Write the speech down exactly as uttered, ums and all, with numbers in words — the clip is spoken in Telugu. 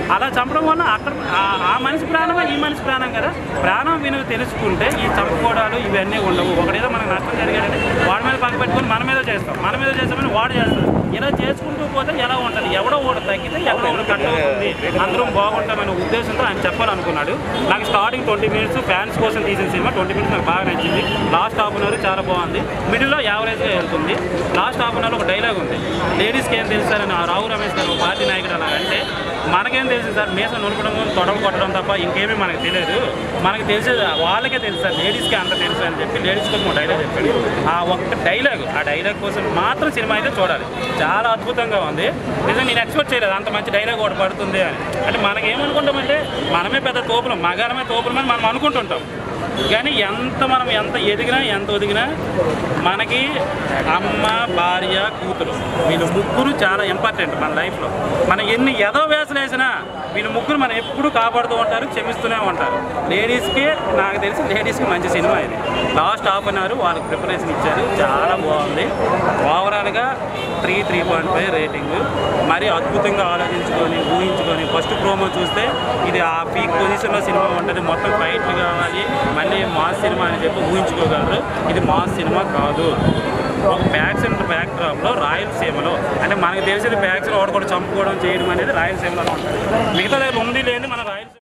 అలా చంపడం వల్ల అక్కడ ఆ మనిషి ప్రాణమే ఈ మనిషి ప్రాణం కదా. ప్రాణం విలువ తెలుసుకుంటే ఈ చంపుకోవడాలు ఇవన్నీ ఉండవు. ఒకడేదో మనకు నష్టం జరిగాడంటే వాడి మీద పక్క పెట్టుకుని మన మీద చేస్తాం, మన మీద చేస్తామని వాడు చేస్తాడు. ఇలా చేసుకుంటూ పోతే ఎలా ఉంటుంది? ఎవడో ఒకటి తగ్గితే ఎవడో ఒకటి కట్ అవుతుంది, అందరం బాగుంటామనే ఉద్దేశంతో ఆయన చెప్పాలనుకున్నాడు. నాకు స్టార్టింగ్ ట్వంటీ మినిట్స్ ఫ్యాన్స్ కోసం తీసిన సినిమా ట్వంటీ మినిట్స్ నాకు బాగా నచ్చింది. లాస్ట్ హాఫ్ అన్ అవర్ చాలా బాగుంది, మిడిల్లో యావరేజ్గా వెళ్తుంది. లాస్ట్ హాఫ్ అన్ అవర్ ఒక డైలాగ్ ఉంది, లేడీస్కి ఏం తెలుస్తారని రావు రమేష్ గారు పార్టీ నాయకుడు అలా అంటే మనకేం తెలిసింది సార్, మీసం నొలపడం తొడలు కొట్టడం తప్ప ఇంకేమీ మనకు తెలియదు. మనకు తెలిసేది వాళ్ళకే తెలుసు సార్, లేడీస్కి అంత తెలుసు అని చెప్పి లేడీస్ కోసం డైలాగ్ చెప్పాడు. ఆ ఒక్క డైలాగ్ ఆ డైలాగ్ కోసం మాత్రం సినిమా అయితే చూడాలి. చాలా అద్భుతంగా ఉంది. నిజంగా నేను ఎక్స్పెక్ట్ చేయలేదు అంత మంచి డైలాగ్ ఒకటి పడుతుంది అని. అంటే మనకేమనుకుంటామంటే మనమే పెద్ద తోపులు, మగారమే తోపులమని మనం అనుకుంటుంటాం. కానీ ఎంత మనం ఎంత ఎదిగినా ఎంత ఒదిగినా మనకి అమ్మ, భార్య, కూతురు వీళ్ళు ముగ్గురు చాలా ఇంపార్టెంట్ మన లైఫ్లో. మనం ఎన్ని ఎదో వేసలు వేసినా వీళ్ళు ముగ్గురు మనం ఎప్పుడు కాపాడుతూ ఉంటారు, క్షమిస్తూనే ఉంటారు. లేడీస్కి నాకు తెలిసి లేడీస్కి మంచి సినిమా ఇది. లాస్ట్ హాఫ్ అన్ అవర్ వాళ్ళకి ప్రిపరేషన్ ఇచ్చారు, చాలా బాగుంది. ఓవరాల్గా three three point five rating. మరి అద్భుతంగా ఆలోచించుకొని ఊహించుకొని ఫస్ట్ ప్రోమో చూస్తే ఇది ఆ పీక్ పొజిషన్లో సినిమా ఉంటుంది, మొత్తం ఫైట్లు కావాలి, మళ్ళీ మాస్ సినిమా అని చెప్పి ఊహించుకోగలరు. ఇది మాస్ సినిమా కాదు. ఒక ప్యాక్షన్ బ్యాక్ డ్రాప్లో రాయలసీమలో అంటే మనకు తెలిసిన ప్యాక్షన్ ఒకటి కూడా చంపుకోవడం చేయడం అనేది రాయలసీమలో ఉంటుంది. మిగతా దగ్గర ఉంది లేదు మన